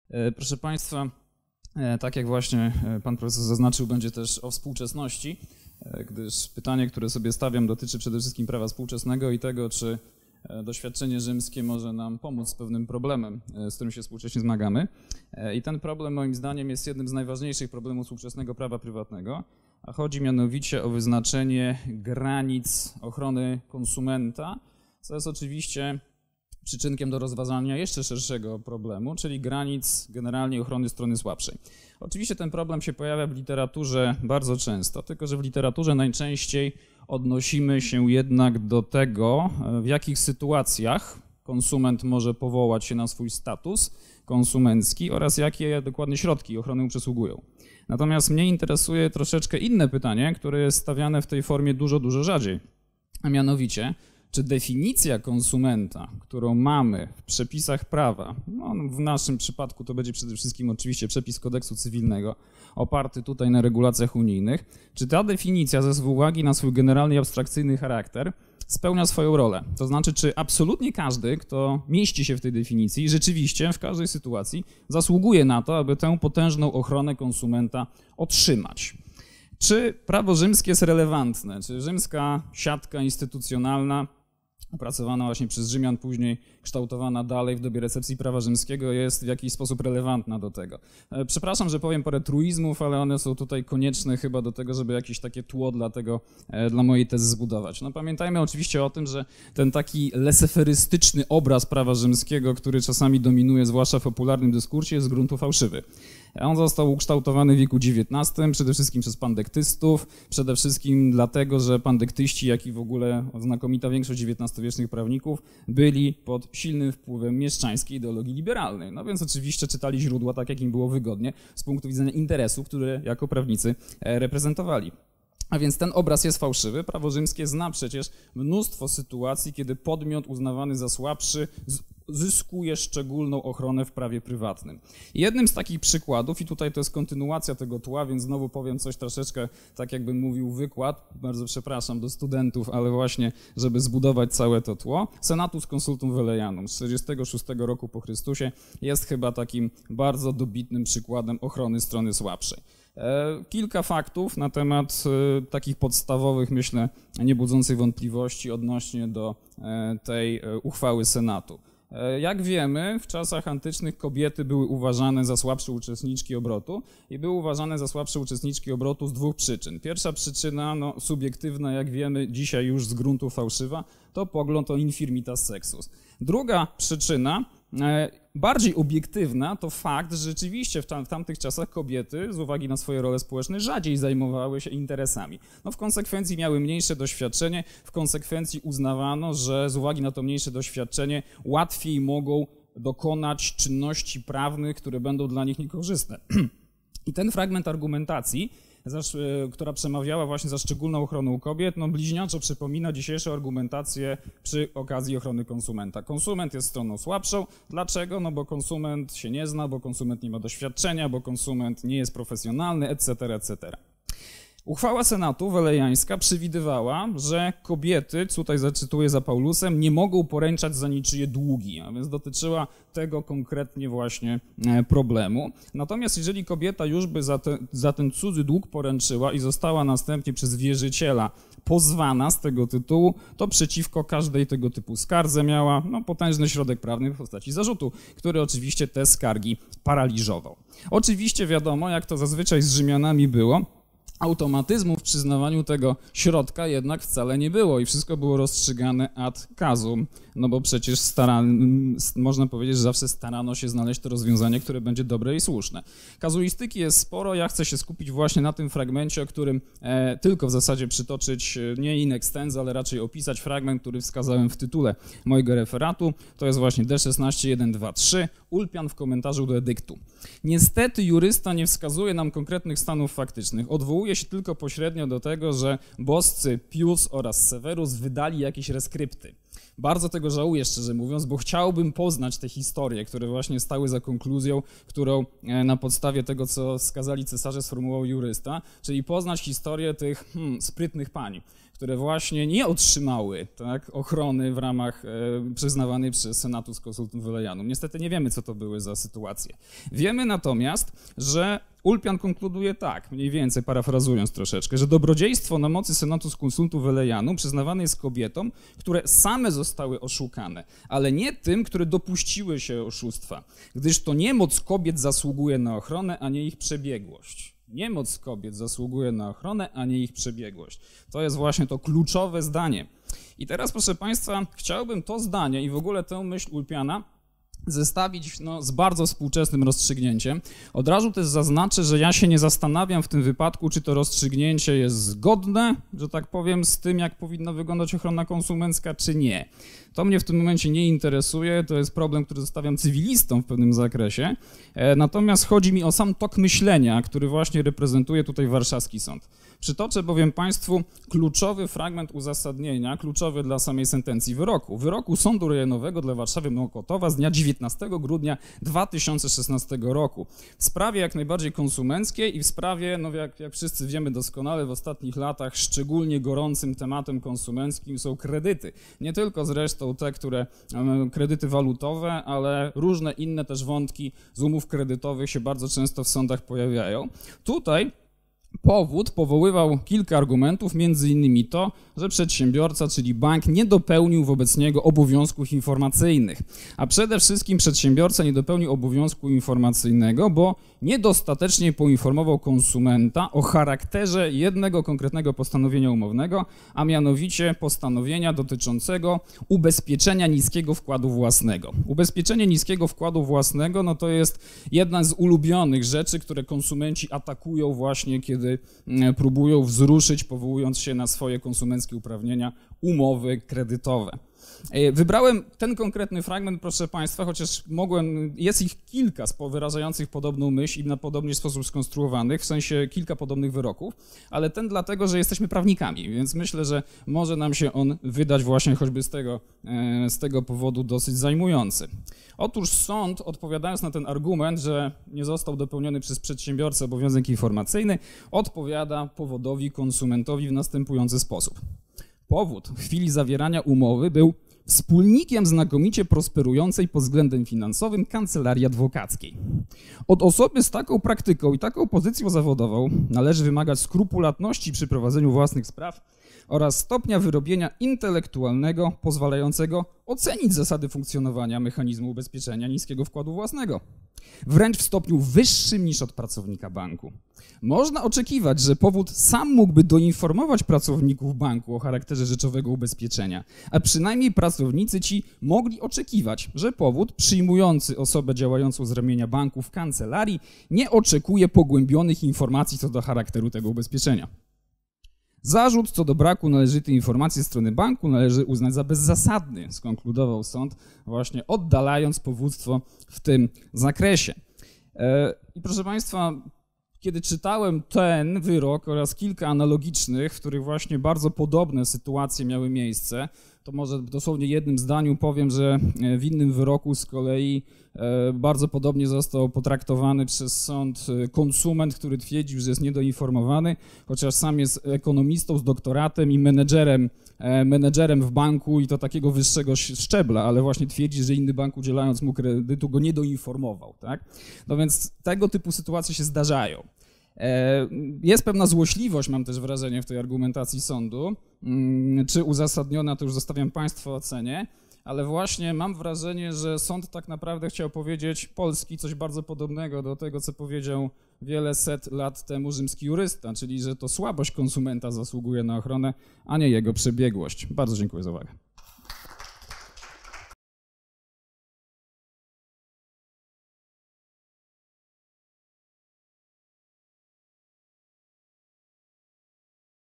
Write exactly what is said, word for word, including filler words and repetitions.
Proszę Państwa, tak jak właśnie Pan Profesor zaznaczył, będzie też o współczesności, gdyż pytanie, które sobie stawiam, dotyczy przede wszystkim prawa współczesnego i tego, czy doświadczenie rzymskie może nam pomóc z pewnym problemem, z którym się współcześnie zmagamy. I ten problem moim zdaniem jest jednym z najważniejszych problemów współczesnego prawa prywatnego, a chodzi mianowicie o wyznaczenie granic ochrony konsumenta, co jest oczywiście przyczynkiem do rozważania jeszcze szerszego problemu, czyli granic generalnie ochrony strony słabszej. Oczywiście ten problem się pojawia w literaturze bardzo często, tylko że w literaturze najczęściej odnosimy się jednak do tego, w jakich sytuacjach konsument może powołać się na swój status konsumencki oraz jakie dokładnie środki ochrony mu przysługują. Natomiast mnie interesuje troszeczkę inne pytanie, które jest stawiane w tej formie dużo, dużo rzadziej, a mianowicie, czy definicja konsumenta, którą mamy w przepisach prawa, no w naszym przypadku to będzie przede wszystkim oczywiście przepis kodeksu cywilnego, oparty tutaj na regulacjach unijnych, czy ta definicja ze uwagi na swój generalny i abstrakcyjny charakter spełnia swoją rolę? To znaczy, czy absolutnie każdy, kto mieści się w tej definicji, rzeczywiście w każdej sytuacji zasługuje na to, aby tę potężną ochronę konsumenta otrzymać? Czy prawo rzymskie jest relevantne? Czy rzymska siatka instytucjonalna, opracowana właśnie przez Rzymian, później kształtowana dalej w dobie recepcji prawa rzymskiego, jest w jakiś sposób relevantna do tego? Przepraszam, że powiem parę truizmów, ale one są tutaj konieczne chyba do tego, żeby jakieś takie tło dla tego, dla mojej tezy zbudować. No pamiętajmy oczywiście o tym, że ten taki leseferystyczny obraz prawa rzymskiego, który czasami dominuje, zwłaszcza w popularnym dyskursie, jest z gruntu fałszywy. On został ukształtowany w wieku dziewiętnastym, przede wszystkim przez pandektystów, przede wszystkim dlatego, że pandektyści, jak i w ogóle znakomita większość dziewiętnastowiecznych prawników, byli pod silnym wpływem mieszczańskiej ideologii liberalnej. No więc oczywiście czytali źródła tak, jak im było wygodnie z punktu widzenia interesów, które jako prawnicy reprezentowali. A więc ten obraz jest fałszywy. Prawo rzymskie zna przecież mnóstwo sytuacji, kiedy podmiot uznawany za słabszy zyskuje szczególną ochronę w prawie prywatnym. Jednym z takich przykładów, i tutaj to jest kontynuacja tego tła, więc znowu powiem coś troszeczkę, tak jakbym mówił wykład, bardzo przepraszam do studentów, ale właśnie, żeby zbudować całe to tło, Senatus Consultum Velianum z czterdziestego szóstego roku po Chrystusie jest chyba takim bardzo dobitnym przykładem ochrony strony słabszej. Kilka faktów na temat takich podstawowych, myślę, nie budzących wątpliwości odnośnie do tej uchwały Senatu. Jak wiemy, w czasach antycznych kobiety były uważane za słabsze uczestniczki obrotu i były uważane za słabsze uczestniczki obrotu z dwóch przyczyn. Pierwsza przyczyna, no, subiektywna, jak wiemy, dzisiaj już z gruntu fałszywa, to pogląd o infirmitas sexus. Druga przyczyna, bardziej obiektywna, to fakt, że rzeczywiście w, tam, w tamtych czasach kobiety z uwagi na swoje role społeczne rzadziej zajmowały się interesami. No w konsekwencji miały mniejsze doświadczenie, w konsekwencji uznawano, że z uwagi na to mniejsze doświadczenie łatwiej mogą dokonać czynności prawnych, które będą dla nich niekorzystne. I ten fragment argumentacji, która przemawiała właśnie za szczególną ochroną kobiet, no bliźniaczo przypomina dzisiejszą argumentację przy okazji ochrony konsumenta. Konsument jest stroną słabszą. Dlaczego? No bo konsument się nie zna, bo konsument nie ma doświadczenia, bo konsument nie jest profesjonalny, et cetera, et cetera. Uchwała Senatu welejańska przewidywała, że kobiety, tutaj zacytuję za Paulusem, nie mogą poręczać za niczyje długi, a więc dotyczyła tego konkretnie właśnie problemu. Natomiast jeżeli kobieta już by za, te, za ten cudzy dług poręczyła i została następnie przez wierzyciela pozwana z tego tytułu, to przeciwko każdej tego typu skardze miała no, potężny środek prawny w postaci zarzutu, który oczywiście te skargi paraliżował. Oczywiście wiadomo, jak to zazwyczaj z Rzymianami było, automatyzmu w przyznawaniu tego środka jednak wcale nie było i wszystko było rozstrzygane ad casum, no bo przecież stara, można powiedzieć, że zawsze starano się znaleźć to rozwiązanie, które będzie dobre i słuszne. Kazuistyki jest sporo, ja chcę się skupić właśnie na tym fragmencie, o którym e, tylko w zasadzie przytoczyć, nie in extenso, ale raczej opisać fragment, który wskazałem w tytule mojego referatu. To jest właśnie D szesnaście jeden dwa trzy, Ulpian w komentarzu do edyktu. Niestety jurysta nie wskazuje nam konkretnych stanów faktycznych, odwołuje się tylko pośrednio do tego, że boscy Pius oraz Severus wydali jakieś reskrypty. Bardzo tego żałuję, szczerze mówiąc, bo chciałbym poznać te historie, które właśnie stały za konkluzją, którą na podstawie tego, co wskazali cesarze, sformułował jurysta, czyli poznać historię tych hmm, sprytnych pań, które właśnie nie otrzymały tak, ochrony w ramach e, przyznawanej przez Senatus Consultum Velleianum. Niestety nie wiemy, co to były za sytuacje. Wiemy natomiast, że Ulpian konkluduje tak, mniej więcej parafrazując troszeczkę, że dobrodziejstwo na mocy Senatus Consultum Velleianum przyznawane jest kobietom, które same zostały oszukane, ale nie tym, które dopuściły się oszustwa, gdyż to niemoc kobiet zasługuje na ochronę, a nie ich przebiegłość. Niemoc kobiet zasługuje na ochronę, a nie ich przebiegłość. To jest właśnie to kluczowe zdanie. I teraz, proszę Państwa, chciałbym to zdanie i w ogóle tę myśl Ulpiana zestawić no, z bardzo współczesnym rozstrzygnięciem. Od razu też zaznaczę, że ja się nie zastanawiam w tym wypadku, czy to rozstrzygnięcie jest zgodne, że tak powiem, z tym, jak powinna wyglądać ochrona konsumencka, czy nie. To mnie w tym momencie nie interesuje, to jest problem, który zostawiam cywilistom w pewnym zakresie. Natomiast chodzi mi o sam tok myślenia, który właśnie reprezentuje tutaj warszawski sąd. Przytoczę bowiem Państwu kluczowy fragment uzasadnienia, kluczowy dla samej sentencji wyroku. Wyroku Sądu Rejonowego dla Warszawy Mokotowa z dnia dziewiętnastego grudnia dwa tysiące szesnastego roku. W sprawie jak najbardziej konsumenckiej i w sprawie, no jak, jak wszyscy wiemy doskonale, w ostatnich latach szczególnie gorącym tematem konsumenckim są kredyty. Nie tylko zresztą te, które kredyty walutowe, ale różne inne też wątki z umów kredytowych się bardzo często w sądach pojawiają. Tutaj powód powoływał kilka argumentów, między innymi to, że przedsiębiorca, czyli bank, nie dopełnił wobec niego obowiązków informacyjnych. A przede wszystkim przedsiębiorca nie dopełnił obowiązku informacyjnego, bo niedostatecznie poinformował konsumenta o charakterze jednego konkretnego postanowienia umownego, a mianowicie postanowienia dotyczącego ubezpieczenia niskiego wkładu własnego. Ubezpieczenie niskiego wkładu własnego no to jest jedna z ulubionych rzeczy, które konsumenci atakują właśnie, kiedy kiedy próbują wzruszyć, powołując się na swoje konsumenckie uprawnienia, umowy kredytowe. Wybrałem ten konkretny fragment, proszę Państwa, chociaż mogłem, jest ich kilka wyrażających podobną myśl i na podobny sposób skonstruowanych, w sensie kilka podobnych wyroków, ale ten dlatego, że jesteśmy prawnikami, więc myślę, że może nam się on wydać właśnie choćby z tego, z tego powodu dosyć zajmujący. Otóż sąd, odpowiadając na ten argument, że nie został dopełniony przez przedsiębiorcę obowiązek informacyjny, odpowiada powodowi konsumentowi w następujący sposób. Powód w chwili zawierania umowy był wspólnikiem znakomicie prosperującej pod względem finansowym kancelarii adwokackiej. Od osoby z taką praktyką i taką pozycją zawodową należy wymagać skrupulatności przy prowadzeniu własnych spraw oraz stopnia wyrobienia intelektualnego pozwalającego ocenić zasady funkcjonowania mechanizmu ubezpieczenia niskiego wkładu własnego, wręcz w stopniu wyższym niż od pracownika banku. Można oczekiwać, że powód sam mógłby doinformować pracowników banku o charakterze rzeczowego ubezpieczenia, a przynajmniej pracownicy ci mogli oczekiwać, że powód przyjmujący osobę działającą z ramienia banku w kancelarii nie oczekuje pogłębionych informacji co do charakteru tego ubezpieczenia. Zarzut co do braku należytej informacji ze strony banku należy uznać za bezzasadny, skonkludował sąd, właśnie oddalając powództwo w tym zakresie. I proszę Państwa, kiedy czytałem ten wyrok oraz kilka analogicznych, w których właśnie bardzo podobne sytuacje miały miejsce, to może dosłownie jednym zdaniu powiem, że w innym wyroku z kolei bardzo podobnie został potraktowany przez sąd konsument, który twierdził, że jest niedoinformowany, chociaż sam jest ekonomistą z doktoratem i menedżerem, menedżerem w banku i to takiego wyższego szczebla, ale właśnie twierdzi, że inny bank udzielając mu kredytu go nie doinformował. Tak? No więc tego typu sytuacje się zdarzają. Jest pewna złośliwość, mam też wrażenie, w tej argumentacji sądu. Czy uzasadniona, to już zostawiam Państwu ocenie, ale właśnie mam wrażenie, że sąd tak naprawdę chciał powiedzieć polski coś bardzo podobnego do tego, co powiedział wiele set lat temu rzymski jurysta, czyli że to słabość konsumenta zasługuje na ochronę, a nie jego przebiegłość. Bardzo dziękuję za uwagę.